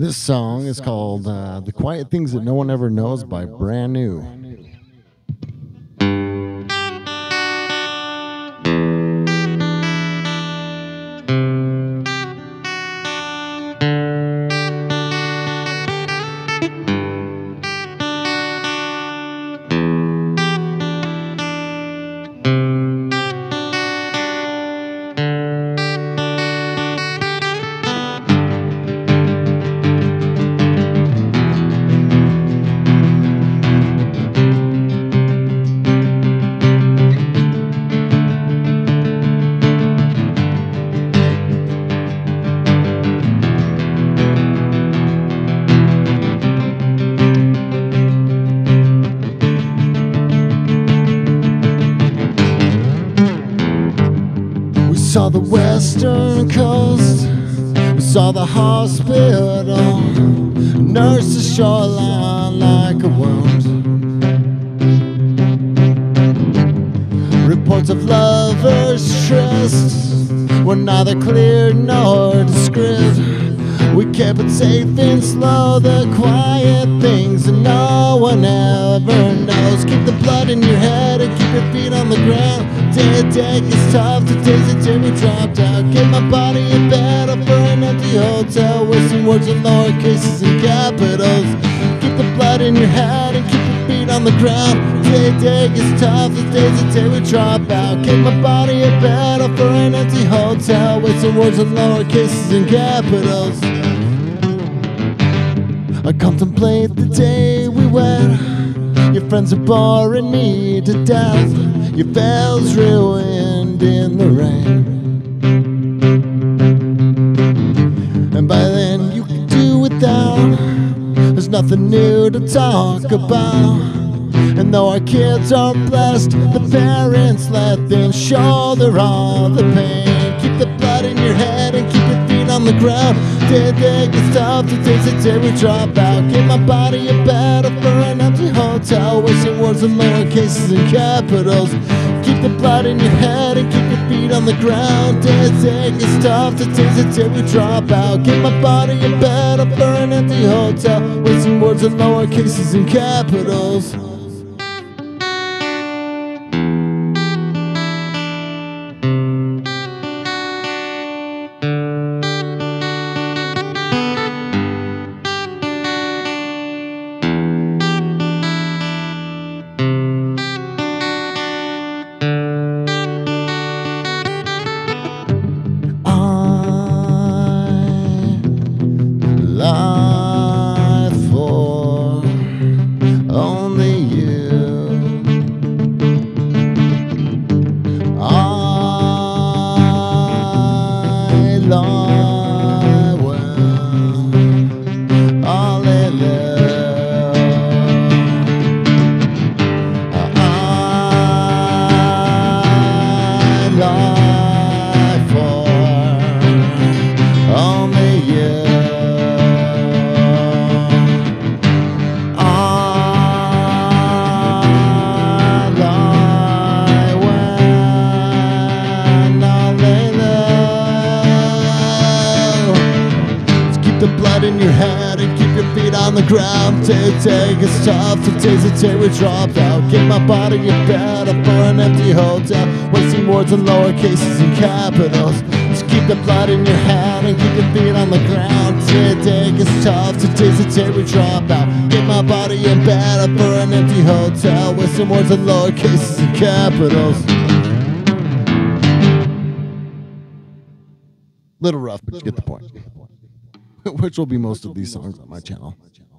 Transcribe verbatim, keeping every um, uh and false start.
This song is called uh, The Quiet Things That No One Ever Knows by Brand New. We saw the western coast, we saw the hospital, nursed the shoreline like a wound. Reports of lovers' trysts were neither clear nor discreet. We kept it safe and slow, the quiet things that no one ever knows. Keep the blood in your head and keep your feet on the ground. Day to day it's tough to taste it till we dropped out. Get my body in battle for an empty hotel, wasting words in lower cases and capitals. Keep the blood in your head and keep your feet on the ground. Day to day it's tough to taste it till we drop out. Get my body in battle for an empty hotel, wasting words in lower cases and capitals. I contemplate the day we wed. Your friends are boring me to death. Your veil's ruined in the rain, and by then you can do without. There's nothing new to talk about. And though our kids aren't blessed, the parents let them shoulder all the pain. Keep the blood in your head and keep your feet on the ground. Day to day it's tough to taste it till we drop out. Get my body in battle for an empty hotel, wasting words in lower cases and capitals. Keep the blood in your head and keep your feet on the ground. Day to day it's tough to taste it till we drop out. Get my body in battle for an empty hotel, wasting words in lower cases and capitals. Life for only you. I lie well, hallelujah. I lie for only you. The blood in your head and keep your feet on the ground. Day to day it's tough to taste it till we drop out. Get my body in bed up for an empty hotel, wasting words in lower cases and capitals. Just keep the blood in your head and keep your feet on the ground. Day to day it's tough to taste it till we drop out. Get my body in bed up for an empty hotel, wasting words in lower cases and capitals. Little rough, but you get the point. Which will be most of these songs on my channel.